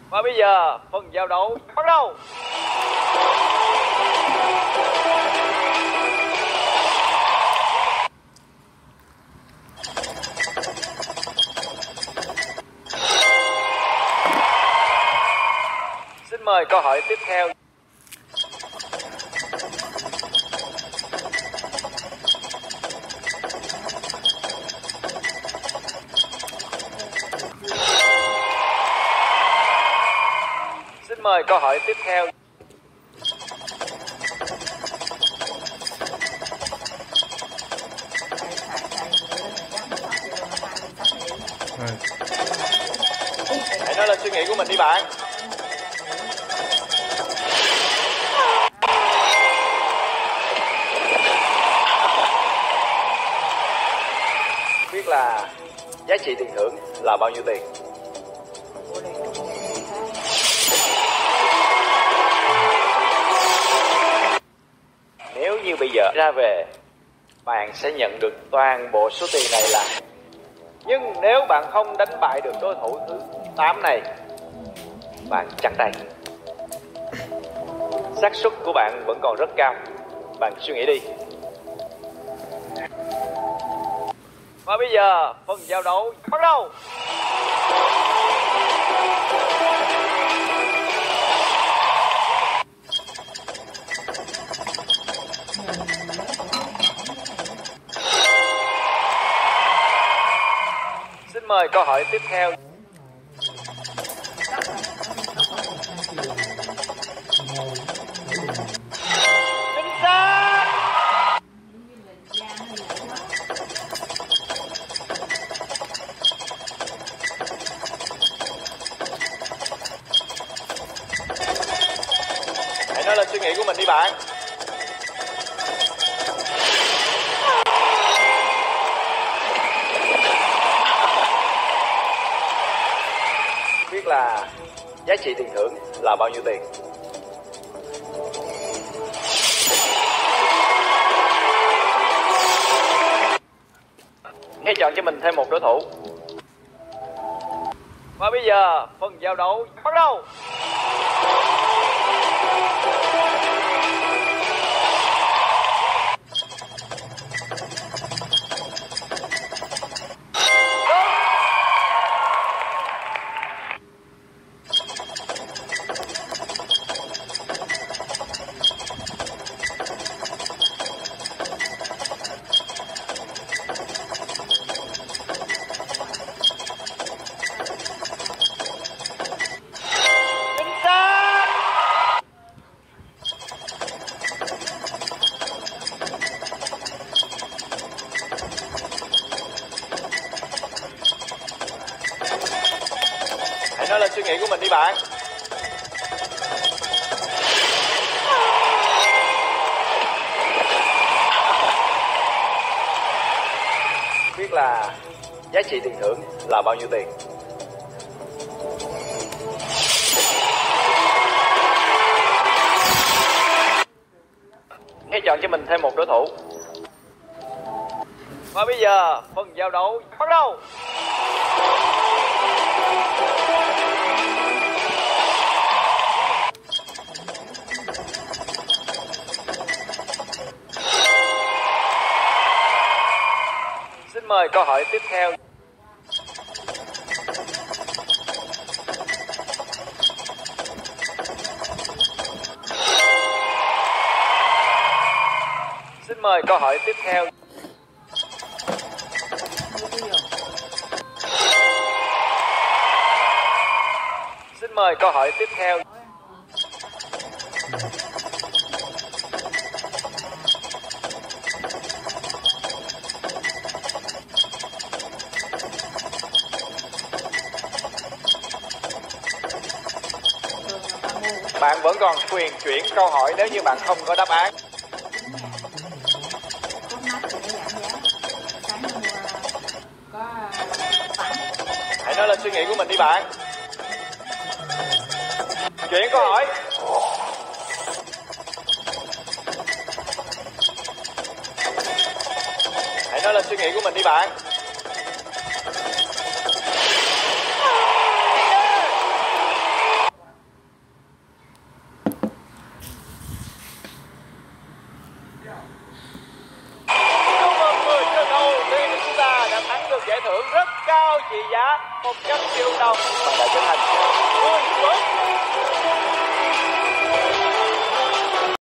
Và bây giờ phần giao đấu bắt đầu. Xin mời câu hỏi tiếp theo. Xin mời câu hỏi tiếp theo. Hãy nói lên suy nghĩ của mình đi bạn. Biết là giá trị tiền thưởng là bao nhiêu tiền? Nếu như bây giờ ra về, bạn sẽ nhận được toàn bộ số tiền này là. Nhưng nếu bạn không đánh bại được đối thủ thứ 8 này, bạn trắng tay. Xác suất của bạn vẫn còn rất cao. Bạn suy nghĩ đi. Và bây giờ phần giao đấu bắt đầu. Xin mời câu hỏi tiếp theo. Chính xác. Hãy nói lên suy nghĩ của mình đi bạn. Biết là giá trị tiền thưởng là bao nhiêu tiền? Hãy chọn cho mình thêm một đối thủ. Và bây giờ phần giao đấu bắt đầu. Nói lên suy nghĩ của mình đi bạn. Biết là giá trị tiền thưởng là bao nhiêu tiền? Hãy chọn cho mình thêm một đối thủ. Và bây giờ phần giao đấu bắt đầu. Xin mời câu hỏi tiếp theo. Xin mời câu hỏi tiếp theo. Xin mời câu hỏi tiếp theo. Bạn vẫn còn quyền chuyển câu hỏi nếu như bạn không có đáp án. Hãy nói lên suy nghĩ của mình đi bạn. Chuyển câu hỏi. Hãy nói lên suy nghĩ của mình đi bạn. thưởng rất cao trị giá 100 triệu đồng. Bạn đã trở thành người mới